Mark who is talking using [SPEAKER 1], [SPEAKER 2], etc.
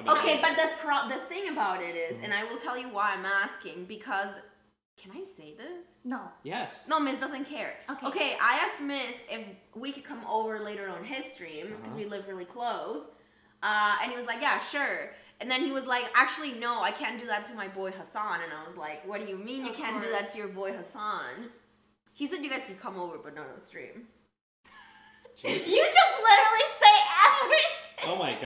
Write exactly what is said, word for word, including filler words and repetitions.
[SPEAKER 1] Okay, but the pro the thing about it is, and I will tell you why I'm asking, because can I say this?
[SPEAKER 2] No.
[SPEAKER 3] Yes.
[SPEAKER 1] No, Miss doesn't care.
[SPEAKER 2] Okay.
[SPEAKER 1] Okay, I asked Miss if we could come over later on his stream because
[SPEAKER 3] Uh-huh.
[SPEAKER 1] we live really close, uh, and he was like, "Yeah, sure." And then he was like, "Actually, no, I can't do that to my boy Hassan." And I was like, "What do you mean you
[SPEAKER 2] Of
[SPEAKER 1] can't do
[SPEAKER 2] course.
[SPEAKER 1] that to your boy Hassan?" He said you guys could come over, but not on stream. You just literally say everything.
[SPEAKER 3] Oh my god.